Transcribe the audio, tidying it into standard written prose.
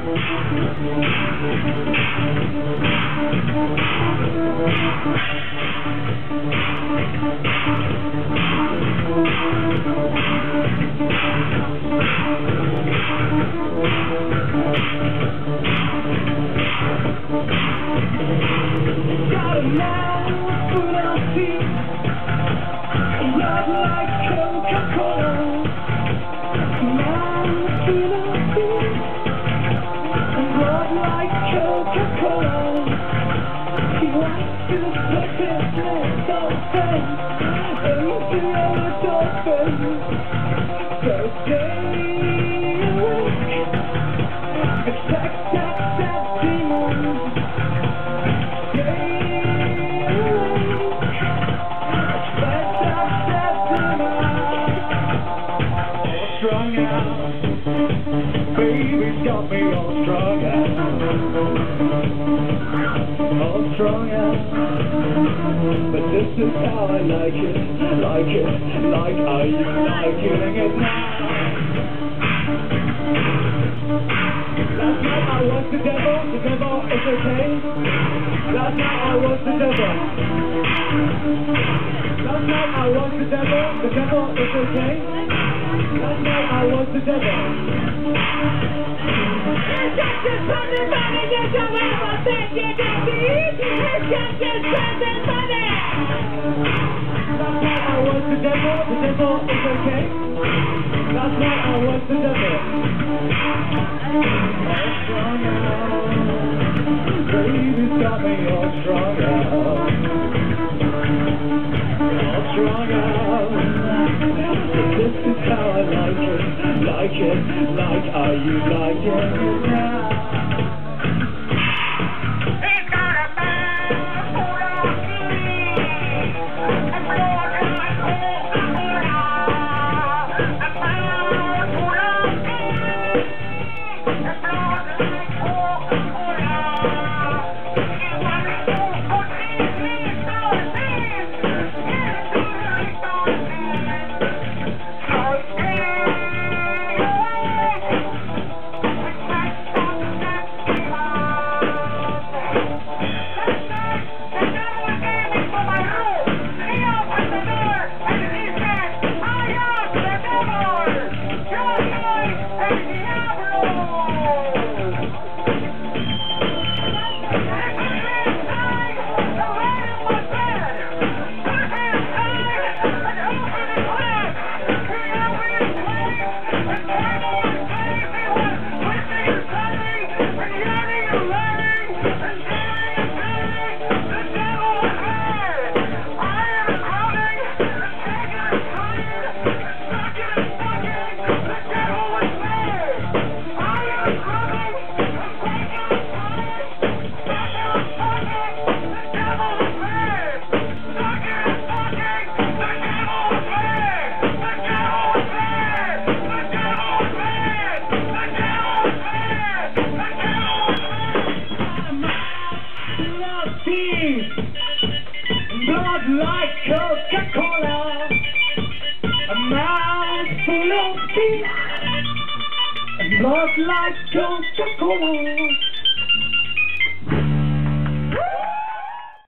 Got a mouth full of teeth, love like Coca-Cola. Mouth full of teeth, love like Coca-Cola. He wants to put his lips open, and he's the other dolphin. So stay awake, expect that demon. Strung out, baby's got me all strung out, all strung out. But this is how I like it, like are you liking it now? Last night I was the devil is okay. Last night I was the devil. Last night I was the devil is okay. Last night I was the devil. It's just a Sunday morning, you don't ever think you can be easy. It's just a Sunday morning. Last night I was the devil is okay. Last night I was the devil. All strung out, baby's got me all strung out. All strung out. This is how I like it, like are you liking it now? He's got a mouth full of teeth, and blood like Coca-Cola. A mouth full of teeth, and blood like Coca-Cola. He wants to put his lips open, and he's the blood like Coca-Cola, a mouth full of teeth, blood like Coca-Cola.